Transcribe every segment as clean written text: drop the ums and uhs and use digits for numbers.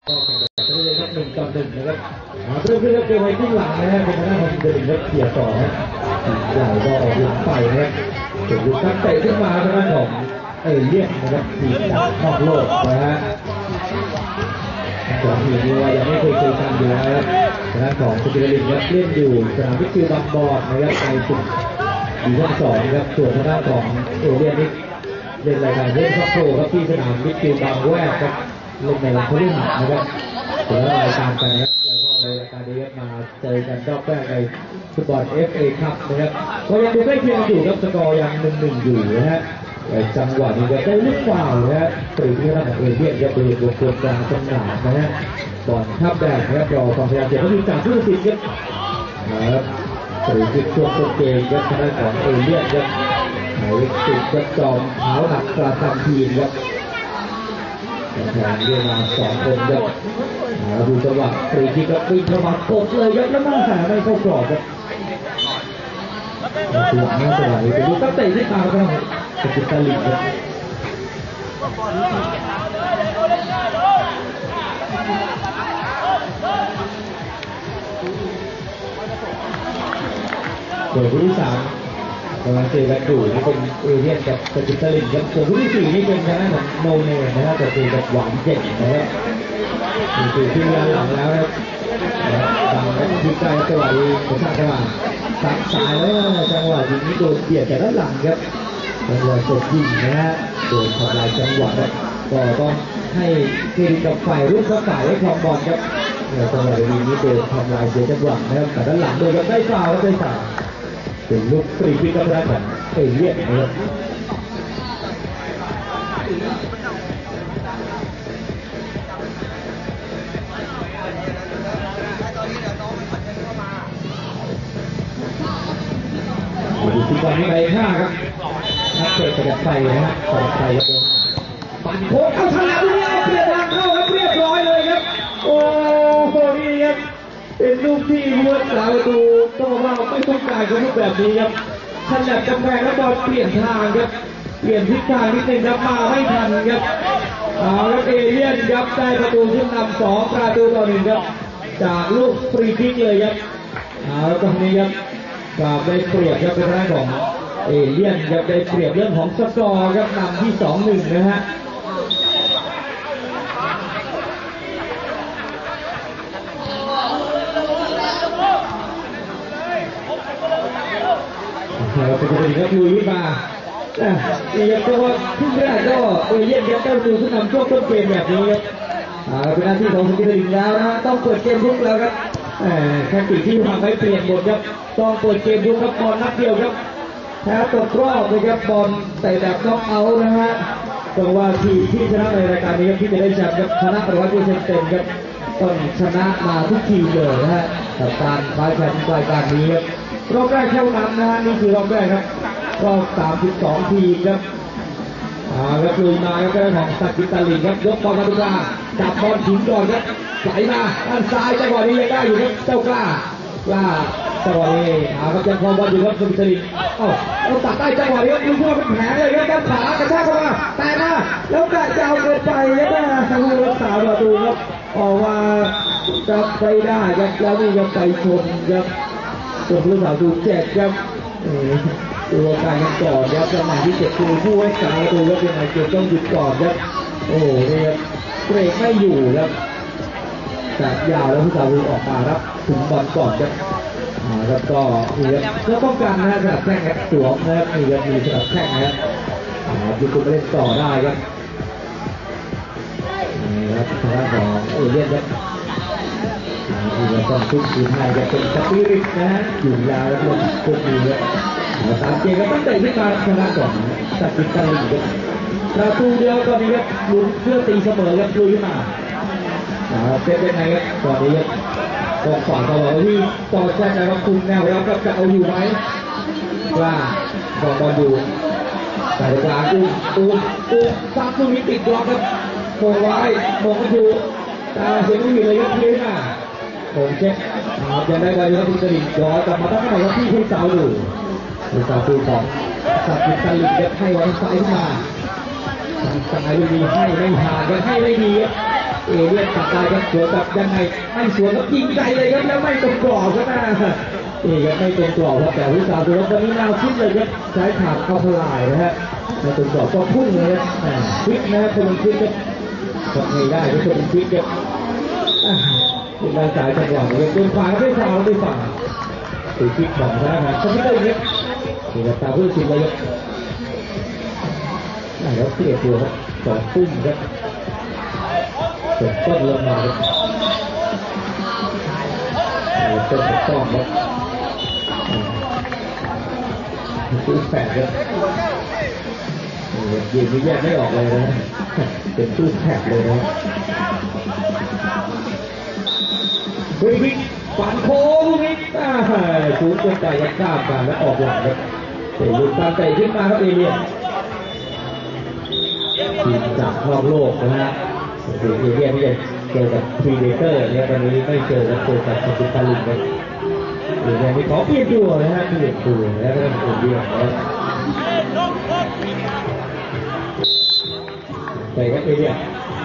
ก็แข่งกันไปเลยครับ1-1นะครับเริ่มขึ้นแล้วเกมไว้ที่หลังนะครับเป็นทางด้านของเดลินครับเขี่ยต่อครับใหญ่ก็ออกหลังไปนะครับถึงลูกตั้งเตะขึ้นมาทางด้านของเลียนนะครับทีมจากนอกโลกนะฮะสองทีมนี้ว่ายังไม่เคยเจอกันอยู่นะครับทางด้านของเดลินครับเล่นอยู่สนามวิทยุบางบอนนะครับในสุดดีทั้งสองครับส่วนทางด้านของเลียนนี่เล่นรายการเล่นครอบครัวครับที่สนามวิทยุบางแวกครับเล่นในวันพฤหัสนะครับเดี๋ยวรายการกันนะครับแล้วก็รายการนี้มาเจอกันรอบแรกในฟุตบอล FA ครับนะครับก็ยังดูใกล้เคียงอยู่ครับสกอร์ยัง1-1อยู่นะฮะจังหวะนี้ก็ได้ลูกฟาวล์นะฮะปรีที่ระดับเอเชียจะเบรกบนกลางสนามนะฮะบอลทับแดงนะครับรอความพยายามจะมีจากผู้ตัดสินครับปรีที่ช่วงต้นเกมครับทางด้านของเอเชียครับหายติดกระจอมเท้าหนักประจำทีมครับแทนเรียกมา2 คนครับดูจังหวะปรีที่ก็วิ่งเข้ามากดเลยครับแล้วมาหาไม่เข้ากรอบครับตัวหน้าสลายไปดูตั้งเตะที่ตาครับสกิตาลิครับส่วนผู้ที่3กำลังเจอกันอยู่นี่เป็นเอเลียนกับสกิตาลิครับส่วนผู้ที่4นี่เป็นทางด้านของโนเนนะครับจะเจอกับหวานเจ็ดนะครับนี่คือที่ด้านหลังแล้วนะครับดังและที่ใกล้จังหวะนี้กระชากจังหวะตัดสายแล้วจังหวะยิงนี้โดนเบียดจากด้านหลังครับจังหวะสดยิงนะฮะโดนทำลายจังหวะครับก็ต้องให้เครดิตกับฝ่ายรุ่นฝ่ายให้ความบอลครับจังหวะยิงนี้โดนทำลายเสียจังหวะนะครับแต่ด้านหลังโดนได้ฟาวล์ได้ฟาวล์เป็นลูกฟรีคิกกับด้านของเอเลียนนะครับดูที่ตอนนี้ไป5ครับนักเตะกระดับไฟนะฮะกระดับไฟครับปั่นโค้งเข้าทางนี้เปลี่ยนทางเข้าครับเรียบร้อยเลยครับโอ้โหนี่ครับเป็นลูกที่ม้วนสาวประตูต้องบอกว่าไม่ต้องการกับลูกแบบนี้ครับฉลับกำแพงแล้วบอลเปลี่ยนทางครับเปลี่ยนทิศทางนิดนึงครับมาไม่ทันครับเอาแล้วเอเลียนครับได้ประตูขึ้นนำ2-1ครับจากลูกฟรีคิกเลยครับเอาตรงนี้ครับกับได้เปรียบครับเป็นทางของเอเลียนครับได้เปรียบเรื่องของสกอร์ครับนำที่ 2-1 นะฮะเราเป็นคนครับลุยมานี่ครับเพราะว่าขึ้นแรกก็เอเลียนครับได้ประตูขึ้นนำช่วงต้นเกมแบบนี้ครับเป็นหน้าที่ของสกิลลิงแล้วนะต้องเปิดเกมลุกแล้วครับแค่ติที่ทำให้เปลี่ยนหมดครับต้องเปิดเกมลุกครับบอลนัดเดียวครับแพ้ตกรอบนะครับบอลแต่แบบน็อกเอาท์นะฮะเพราะว่าทีมที่ชนะในรายการนี้ครับที่จะได้แชมป์ครับชนะ100%เต็มครับต้องชนะมาทุกทีมเลยนะฮะกับการคว้าแชมป์รายการนี้ครับรอบแรกเท่านั้นนะฮะนี่คือรอบแรกครับรอบ32 ทีมครับแล้วลุยมาครับได้ของสักกิตาลีครับยกบอลมาดูกลางจับบอลถึงก่อนครับไหลมาด้านซ้ายจังหวะนี้ยังได้อยู่ครับเจ้ากล้าจังหวะนี้ครับยังครองบอลอยู่ครับสักกิตาลีเราตัดได้จังหวะนี้ครับดูว่าเป็นแผลเลยครับด้านขวากระชากเข้ามาแต่มาแล้วกระเจ้าเกินไปครับทางผู้รักษาประตูครับออกมาจับไปได้ครับแล้วนี่ยังไปชนครับตัวผู้รักษาประตูเจ็บครับตัวการกันก่อนครับจังหวะที่7คือผู้ให้การประตูครับเป็นไงเกมต้องหยุดก่อนครับโอ้โหนี่ครับเบรกไม่อยู่ครับแต่ยาวแล้วผู้สาวออกมาครับถึงบอลก่อนครับแล้วก็นี่ครับก็ป้องกันนะสลับแข้งครับสวมนะครับนี่ครับมีสลับแข้งนะครับยุติไปเล่นต่อได้ครับนี่ครับทางด้านของเอเลียนครับนี่ครับต้องทุกทีมไทยจะเป็นสปิริตนะฮะอยู่ยาวแล้วพวกนี้ครับตามเกมก็ตั้งแต่ที่การชนะก่อนตัดสินใจอยู่ครับประตูเดียวตอนนี้ครับลุ้นเพื่อตีเสมอครับลุยมาเป็นไงครับตอนนี้ครับกองขวาตลอดที่ต่อแจ้งนะครับคุมแนวแล้วก็จะเอาอยู่ไหมว่าบอลอยู่แต่กลางซักลูกนี้ติดบล็อกครับโผล่ไว้มองกันอยู่แต่เสียงไม่มีเลยครับเลี้ยงมาผมเช็คยังได้บอลอยู่ครับที่กระดิ่งย้อนกลับมาตั้งแต่ว่าที่เสาอยู่สาวตูของสับกิตาลีเด็ดให้ไว้ซ้ายขึ้นมาซ้ายลูกนี้ให้ไม่ผ่านก็ให้ไม่ดีเอเลี่ยนตัดได้ครับสวนแบบยังไงไม่สวนแล้วยิงใจเลยครับแล้วไม่ตรงกรอบครับนี่ครับไม่ตรงกรอบครับแต่วิสาดูแล้วตอนนี้แนวคิดเลยครับใช้ขาดเข้าทลายนะฮะไม่ตรงกรอบก็พุ่งเลยครับควิกนะครับคนควิกครับทำไงได้ก็คนควิกครับเป็นการจ่ายจังหวะเลยโดนขวาไม่ฟาวไม่ฝั่งตีควิกของธนาคารเขาไม่ได้ครับนี่ครับตาผู้ชิงเลยครับแล้วเสียตัวครับสองปุ้มครับเกิดต้นลงมาครับต้นกระต้อมครับตู้แฝดครับยิงไม่แยกไม่ออกเลยนะเป็นตู้แฝดเลยนะวิ่งฝันโค้งนี่สูงจนใจจะข้ามกันและออกหลังครับเตะลุกตามเตะขึ้นมาครับเอเลี่ยนทีมจากนอกโลกนะฮะเอเลี่ยนที่จะเจอกับพรีเดเตอร์เนี่ยตอนนี้ไม่เจอกับสกิตาลินเลยเอเลี่ยนนี่ขอเปลี่ยนตัวนะฮะเปลี่ยนตัวแล้วก็เป็นตัวเดียวนะไปครับเอเลี่ยน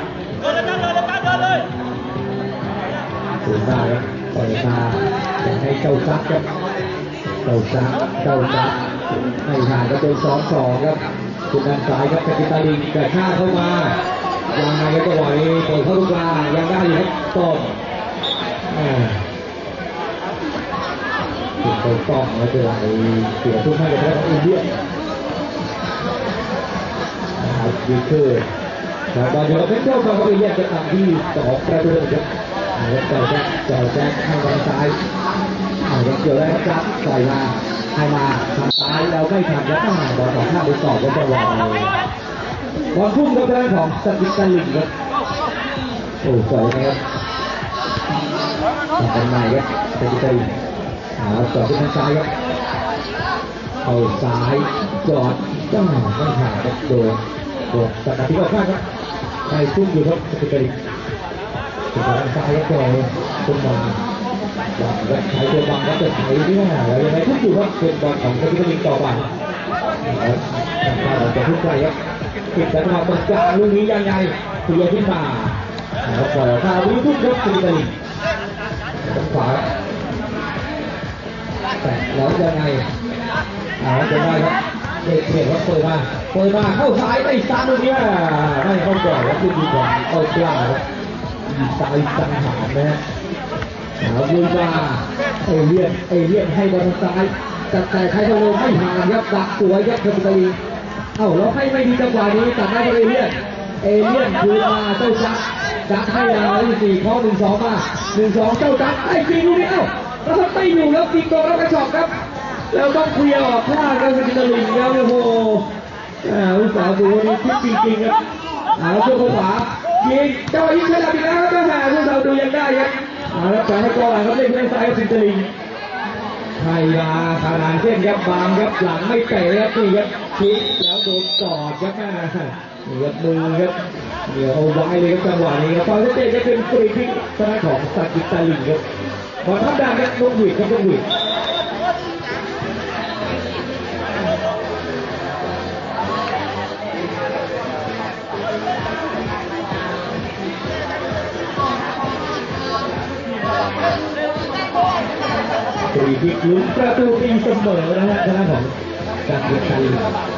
สูงได้ครับปล่อยมาจะให้เจ้าซักครับเจ้าซักให้ทางก็เป็น2-2ครับคุณด้านซ้ายครับสกิตาลินกระชากเข้ามายังไงก็จังหวะนี้เปิดเข้าลูกลายังได้อยู่ครับต้อมถูกต้อมแล้วจะไหลเสียทุกท่านเลยครับอินเดียดีคือแต่ตอนนี้เราเป็นเจ้าของอินเดียจะทำที่2 ประตูครับเจ้าแจ็คให้ทางซ้ายเกี่ยวได้ครับปล่อยมาให้มาทางซ้ายเราไม่ทันแล้วต้องบอล2 ข้ามไปต่อก็จะวางบอลพุ่งกับทางของสกิตาลินครับโอ้สวยนะครับทำใหม่ครับสกิตาลินต่อที่ทางซ้ายครับเอาซ้ายจอดต้องไม่ผ่านครับโดนสกัดที่ข้างครับให้พุ่งอยู่ครับสกิตาลินทางซ้ายก็ปล่อยขึ้นมาใช้ตัวบังก็จะใช้ที่หน้าแล้วยังไงทุกอยู่ครับเป็นบอลของสกิตาลินต่อไปทางซ้ายจะทุกใจครับปิดจังหวะตรงกลางลูกนี้ยังไงเสียขึ้นมาแล้วปล่อยข้าววิ่งทุกครับสกิตาลินตรงขวาแต่แล้วยังไงจะได้ครับเด็กว่าเปิดมาเข้าซ้ายไม่ซ้ำลูกนี้ไม่เข้าก่อนแล้วลูกดีกว่าเอากล้าครับซ้ายสังหารนะฮะลุยมาเอเลี่ยนให้บอลซ้ายแต่ใครจะลงไม่ผ่านครับดักสวยครับสกิตาลินแล้วให้ไม่ดีจังหวะนี้ตัดได้ก็เอเลี่ยนคือมาเจ้าจักให้ยาวที่4ข้อ1-2มา1-2เจ้าจักไอ้จริงลูกนี้แล้วถ้าไม่อยู่แล้วตีโกแล้วกระชอกครับแล้วต้องเคลียร์ออกพลาดครับสกิตาลินแล้วโอ้โหอุตสาหดูนี่คิดจริงๆครับช่วงขวายิงเจ้ายิงขนาดนี้แล้วก็หาผู้สาวดูยังได้ครับแล้วแต่ให้กองหลังครับเล่นทางซ้ายสกิตาลินให้มาขนาดเส้นครับบางครับหลังไม่เตะครับนี่ครับคิดแล้วโดนกอดครับนี่ครับมือครับเดี๋ยวเอาไว้เลยครับจังหวะนี้ครับตอนที่เตะจะเป็นฟรีคิกชนะของสกิตาลินครับบอลทับดังครับลูกหวิดครับลูกหวิดฟรีคิกลุ้นประตูตีเสมอนะฮะชนะของสกิตาลิน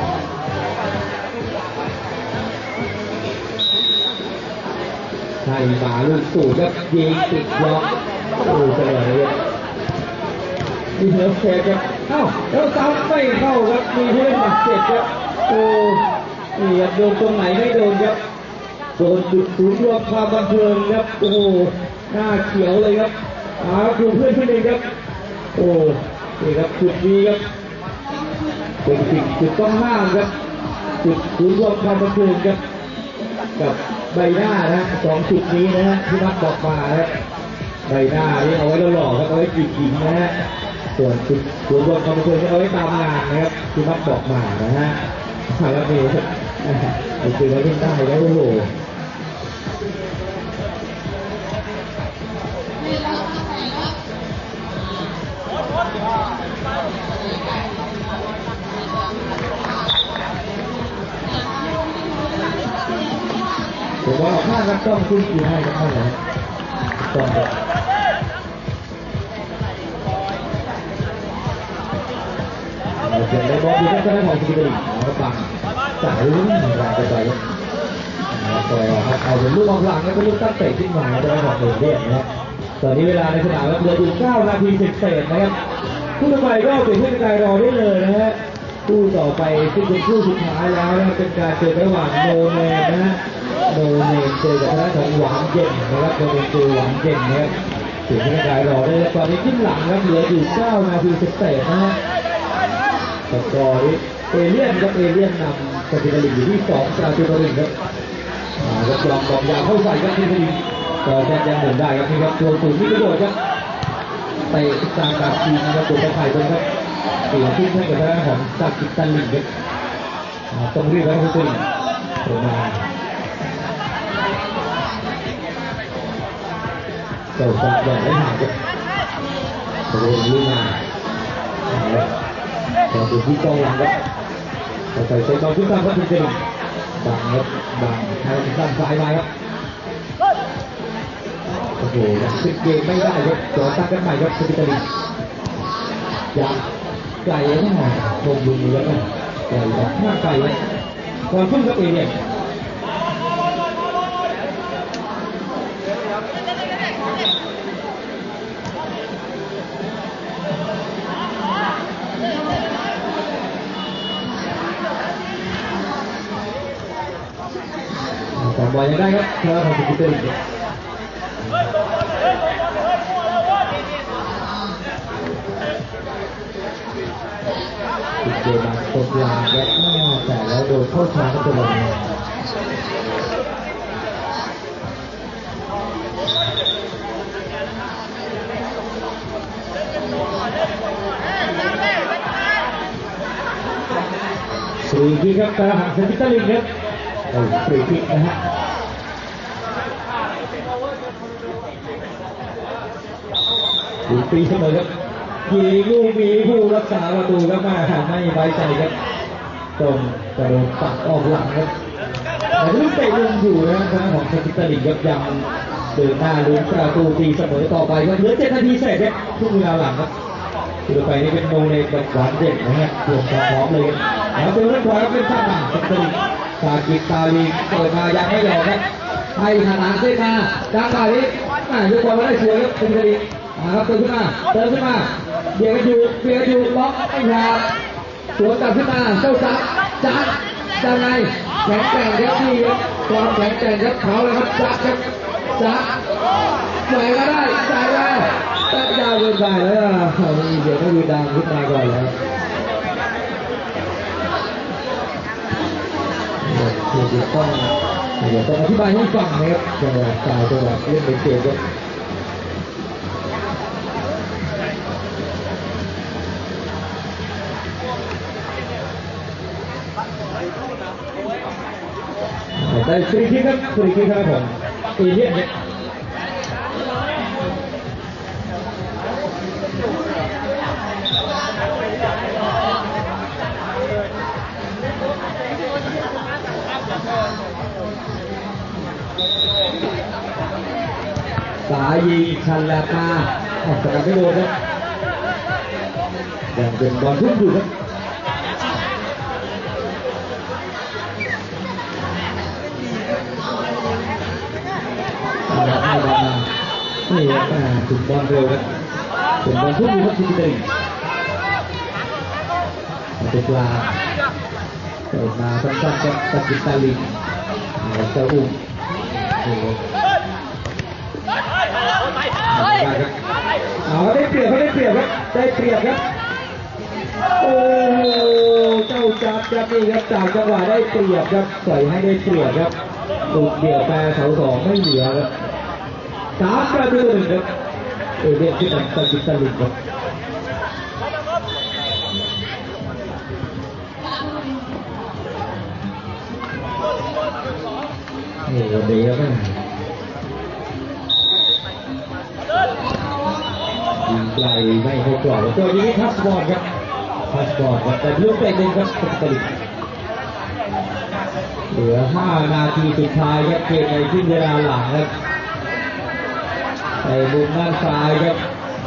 ให้มาลูกตู่ครับยิงติดล็อกโอ้จังหวะนี้มีเหนือเซฟครับแล้วซ้ำไม่เข้าครับมีเพื่อนบาดเจ็บครับโอ้นี่โดนตรงไหนไม่โดนครับโดนจุดศูนย์รวมความบันเทิงครับโอ้หน้าเขียวเลยครับดูเพื่อนเองครับโอ้นี่ครับจุดนี้ครับเป็นสิ่งจุดต้องห้ามครับจุดศูนย์รวมความบันเทิงครับกับใบหน้านะ2 จุดนี้นะฮะที่นักบอกมาครับใบหน้านี่เอาไว้หล่อครับเอาไว้จีบหญิงนะฮะส่วนจุดศูนย์รวมความบันเทิงเอาไว้ตามงานนะครับที่นักบอกมานะฮะแล้วนี่โอเคแล้วเล่นได้แล้วโอ้โหผมว่าออกข้างครับต้องขึ้นอยู่ให้กันเท่าไหร่ต้องเสียงในบอลดูแค่ได้ของสุรินทร์เขาปังจ่ายลุ้นแรงไปต่อยต่อยเอาเป็นลูกบอลหลังแล้วก็ลูกตั้งเตะขึ้นมาได้ของเรียบนะครับตอนนี้เวลาในสนามเหลืออยู่9 นาทีเศษนะครับคู่ต่อไปก็เป็นผู้กายรอได้เลยนะฮะคู่ต่อไปซึ่งเป็นคู่สุดท้ายแล้วนะเป็นการเจอระหว่างโนเนมนะฮะโนเนมเจอกับทางด้านของหวานเย็นนะครับโนเนมเจอหวานเย็นนะครับถึงผู้กายรอได้ตอนนี้ขึ้นหลังครับเหลืออยู่9 นาทีเศษนะฮะสกอร์เอเลี่ยนครับเอเลี่ยนนำสถิติอยู่ที่2-1ครับก็ยอมบอกยาวเข้าใส่ครับทีนี้ก็แทนยังหมุนได้ครับนี่ครับตัวสูงมีประโยชน์ครับไปตามการทีนะครับตัวไทยด้วยครับเสียทิ้งให้กับทางด้านของซากิตันลิงครับต้องรีบแล้วคุณตุ้ยลงมาเจ้าจับแบบไม่ห่างครับโดนลุยมาต่อที่กองหลังครับใส่เซ็ตบอลขึ้นตามครับคุณตุ้ยบังครับบังทางด้านซ้ายมาครับโอ้โหปิดเกมไม่ได้ครับต่อตั้งกันใหม่ครับสปิตาลียังไกลแน่ลงลุงแล้วก็ไกลแบบหน้าไกลเลยก่อนขึ้นก็เอเนี่ยแต่บอลยังได้ครับเธอของสปิตาลีติดเกมมาตกลาแยกหน้าแต่แล้วโดนเข้าชาร์จตัวลงฟรีคิกครับกระหังเซนติตาลิงครับฟรีคิกนะฮะฟรีเสมอครับยิงลูกมีผู้รักษาประตูครับมาไม่ไว้ใจครับตรงกระโดดปักออกหลังครับแต่ลูกเตะลงอยู่นะทางของเซนติตาลิงครับยังเดินหน้าลุ้นประตูตีเสมอต่อไปครับเหลือ7 นาทีเสร็จครับทุกเวลาหลังครับต่อไปนี่เป็นโมเลกแบบหวานเด็กนะฮะรวมความพร้อมเลยแล้วเป็นเรื่องขวาเป็นข้างหลังเซนติตาลิงซากิตาลีเปิดมายังไม่หลอกครับให้ขนาดเส้นมาจังหวะนี้ยกบอลมาได้สวยครับเซนติตาลีครับเติมขึ้นมาเบียดกันอยู่ล็อกไม่พลาดสวนกลับขึ้นมาเจ้าจัดยังไงแข็งแกร่งครับที่ครับความแข็งแกร่งครับเขาเลยครับจัดไหวก็ได้จ่ายมาตัดยาวเกินไปแล้วนี่เดี๋ยวก็ดูดังขึ้นมาก่อนแล้วเดี๋ยวต้องอธิบายให้ฟังนะครับจังหวะจ่ายจังหวะเล่นเป็นเกมครับได้ฟรีคิกครับผมเอเลี่ยนครับสายยิงชันแลบมาออกจากไม่โดนครับยังเป็นบอลทุ่มอยู่ครับนี่ถึงบอลเร็วครับถึงบอลทุ่มอยู่ครับซิตี้เป็นปลาเปิดมาสั้นๆกับสกิตาลิงเจ้าอุ้มเอาได้เปรียบครับได้เปรียบครับโอ้เจ้าจับนี่ครับจากจังหวะได้เปรียบครับใส่ให้ได้เปรียบครับถูกเดี่ยวแปรเสา2ไม่เหลือครับ3-1ครับเอเลี่ยนที่นำสกิตาลิงครับนี่วันนี้ครับยิงไกลไม่ให้กรอบตัวนี้พัสบอลครับแต่ลูกเตะเด่นครับสกิตาลิงเอลือ5 นาทีสุดท้ายครับเกมในครึ่งเวลาหลังครับในมุมด้านซ้ายครับ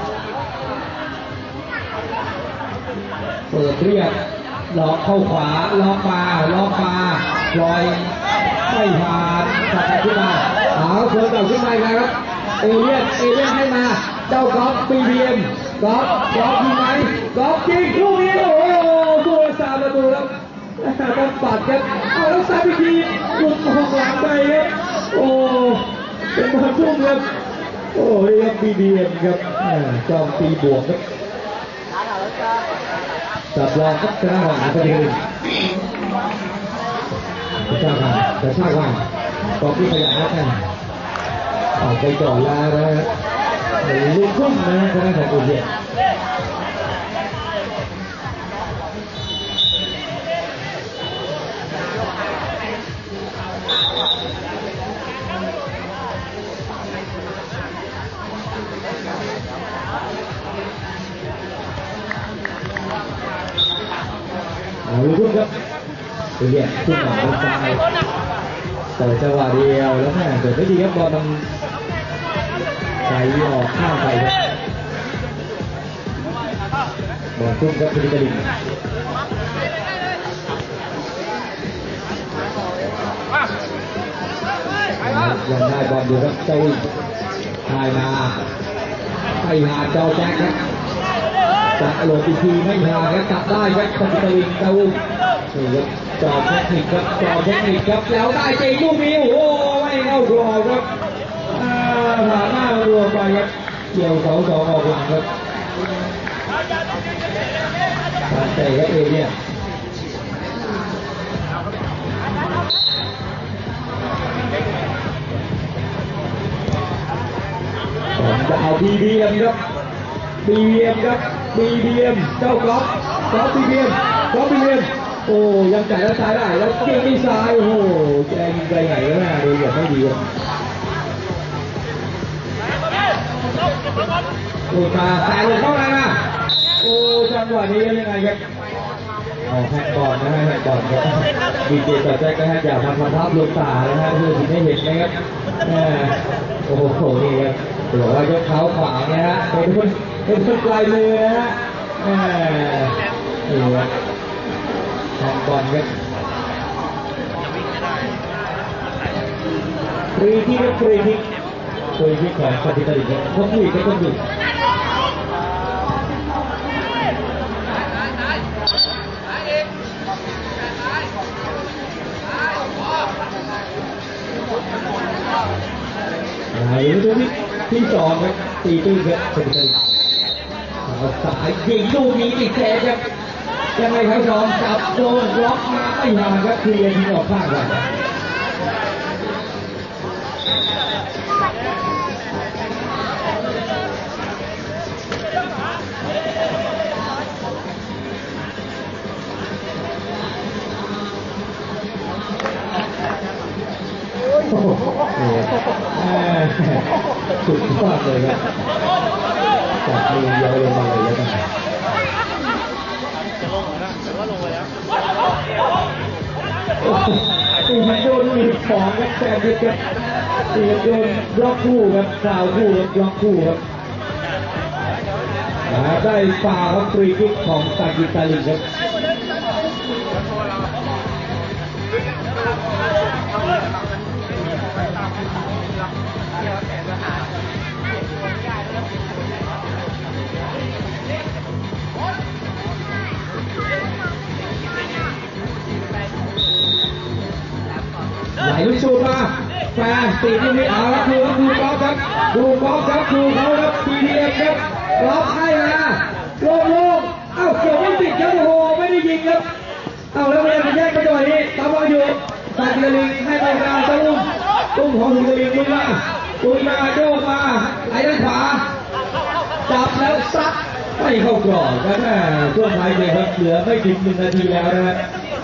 เปิดเรียกล็อกเข้าขวาล็อกมาปล่อยไม่ผ่านตัดขึ้นมาเอาเสือเก่าขึ้นมาครับเอเลี่ยนให้มาเจ้ากอล์ฟปีเบียมกอล์ฟยิงไหมกอล์ฟยิงลูกนี้โอ้โหตัว3 ประตูครับต้องปัดครับเอาแล้วซ้ายอีกทีหลุดออกหลังไปครับโอ้เป็นบอลทุ่มครับโอ้ยครับปีเบียมครับจอมตีบวกครับจับรองครับชนะของอัศวินจะสร้างว่ากองที่ขยันนะออกไปก่อนแล้วนะลุกขึ้นนะชนะของอุเบกลุกขึ้นครับอุเบกขึ้นมาบนซ้ายแต่จังหวะเดียวแล้วแม่เกิดไม่ดีครับบอลมันใส่ออกข้างไปครับบอลตุ้มครับพิจิตรยังได้บอลอยู่ครับเจ้าวิ่งไทยนาไปหาเจ้าแจ็คครับจะโหลดอีกทีไม่หาครับจับได้ครับพิจิตรเจ้าวิ่งนี่ครับจอเทคนิคครับแล้วได้เจลูกนี้โอ้โหไม่เข้ากรอบครับผ่านหน้ารัวไปครับเกี่ยว2 ออกหลังครับการเตะครับเอเนี่ยผมจะเอาบีบีเอ็มครับเจ้ากอล์ฟบีบีเอ็มโอ้ยังจ่ายแล้วซ้ายได้แล้วเกี่ยงที่ซ้ายโอ้โหแกยิงไกลไหนแล้วนะดูอย่างไม่ดีครับโอ้ตาแต่ลงเข้ามาโอ้จังหวะนี้ยังไงครับแฮกก่อนนะฮะแฮกก่อนครับดีเจต่อใจก็แฮกอยากทำภาพลงตานะฮะเพื่อที่ได้เห็นนะครับโอ้โหนี่ครับบอกว่ายกเท้าขวานะฮะเป็นคนปลายมือนะฮะนี่ครับแฮกก่อนครับฟรีคิกของปฏิทินครับต้องดูก็ต้องดูตัวที่2ครับตีตื้นครับเป็นใจสายยิงลูกนี้ติดแขนครับยังไงครับ2จับโดนล็อกมาไม่ห่างครับเคลียร์ทีออกข้างกันสุดยอดเลยครับจับมือเยอะลงมาเลยนะจะลงนะแต่ว่าลงไปแล้วตีมันโดนมีของครับแซมดิสครับตีมันโดนบล็อกคู่ครับฟาวคู่ครับบล็อกคู่ครับได้ฟาวครับฟรีคิกของตากิตาลิครับไหลลูกชูมาแฟนตีที่นี่เอาครับดูกอล์ฟครับดูเขาครับทีเดียครับล็อกให้มาโล่งเอ้าเกี่ยวไม่ติดครับโอ้โหไม่ได้ยิงครับเอ้าแล้วพยายามจะแยกไปจังหวะนี้ตามบอลอยู่ตากิลิงให้ไปกลางตะลุ่มของกิลิงลุยมาโยกมาไหลด้านขวาจับแล้วซัดไม่เข้ากรอบครับช่วงท้ายเลยครับเหลือไม่ถึง1 นาทีแล้วนะครับ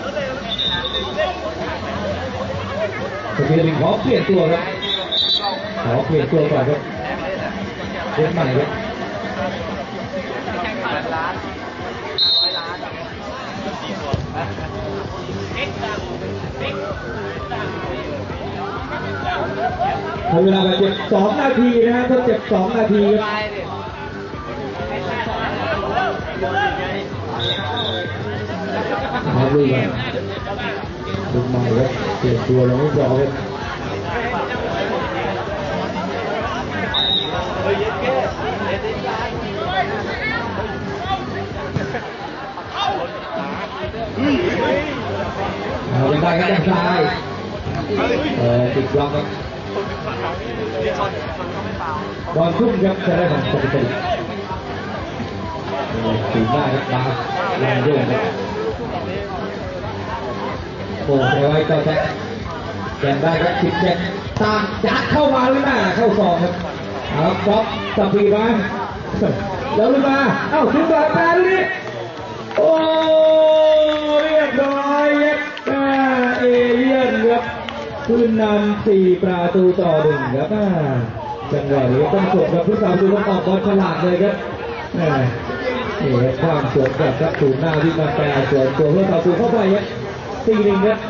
กิลิงขอเปลี่ยนตัวครับก่อนครับเล่นใหม่ครับทำเวลาบาดเจ็บ2 นาทีนะฮะทดเจ็บ2 นาทีครับเอาลุยมาลุกใหม่ครับเปลี่ยนตัวแล้วไม่พอครับเอาเป็นได้ครับด้านซ้ายติดบล็อกครับบอลทุ่มครับจะได้ของปกติถึงได้ครับมาลางโยงครับโอ้ยไว้ก็จะแข่งได้ครับ17ตามจัดเข้ามาหรือเปล่าเข้าซองครับเอาบล็อกสับปีมาแล้วลงมาเอ้าถึงบอลแปรดูนี่โอ้เรียบร้อยครับเอเลี่ยนครับขึ้นนำ4-1ครับจังหวะนี้ต้องสวดครับผู้สาวดูต้องออกบอลฉลาดเลยครับนี่ครับความสวดแบบครับถูกหน้าวิ่งมาแปรสวนตัวเพื่อต่อสู้เข้าไปครับ4-1ครับ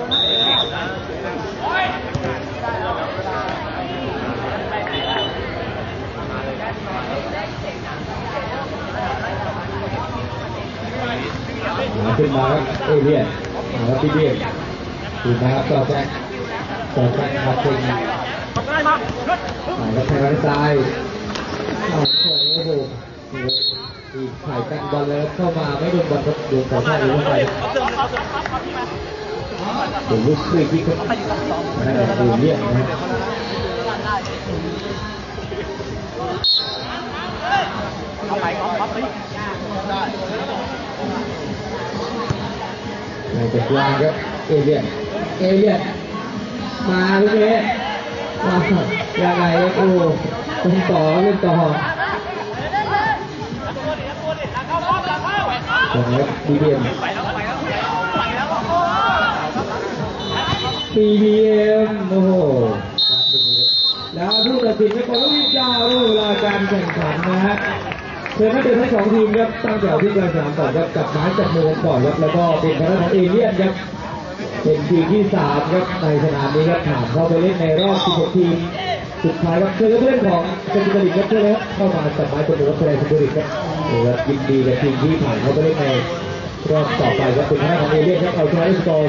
ขึ้นมาครับเอเลี่ยนครับพี่เบี้ยขึ้นมาครับต่อแจ็คครับเป็นแล้วแทงด้านซ้ายโอ้โหอีกไข่กันบอลแล้วเข้ามาไม่โดนบอลครับโดนต่อหน้าหรือว่าไปโดนลูกฟรีคิกครับนั่นคือเลี่ยนนะในตะกร้าครับเอเลี่ยนมาลูกนี้ยังไงโอ้ต้องต่อเล่นต่อครับดีเอ็ม CBM โอ้โหแล้วผู้ตัดสินก็ต้องวิจารณ์เวลาการแข่งขันนะฮะเชิญนักเตะทั้ง2 ทีมครับตั้งแถวที่กลางสนามก่อนครับจับไม้จับมือก่อนครับแล้วก็เป็นคณะของเอเลี่ยนครับเป็นทีมที่3ครับในสนามนี้ครับผ่านเข้าไปเล่นในรอบ16 ทีมสุดท้ายครับเชิญเพื่อนของเซนติเมตรครับเชิญครับเข้ามาจับไม้จับมือกับแสดงสปิริตครับยินดีกับทีมที่ผ่านเข้าไปเล่นในรอบต่อไปครับเป็นคณะของเอเลี่ยนครับเอาชนะด้วยสกอร์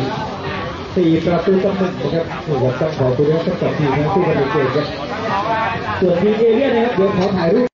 4-1นะครับนี่ครับต้องขอบคุณทั้ง2 ทีมทั้งคู่กันเก่งครับส่วนทีมเอเลี่ยนนะครับเดี๋ยวขอถ่ายรูป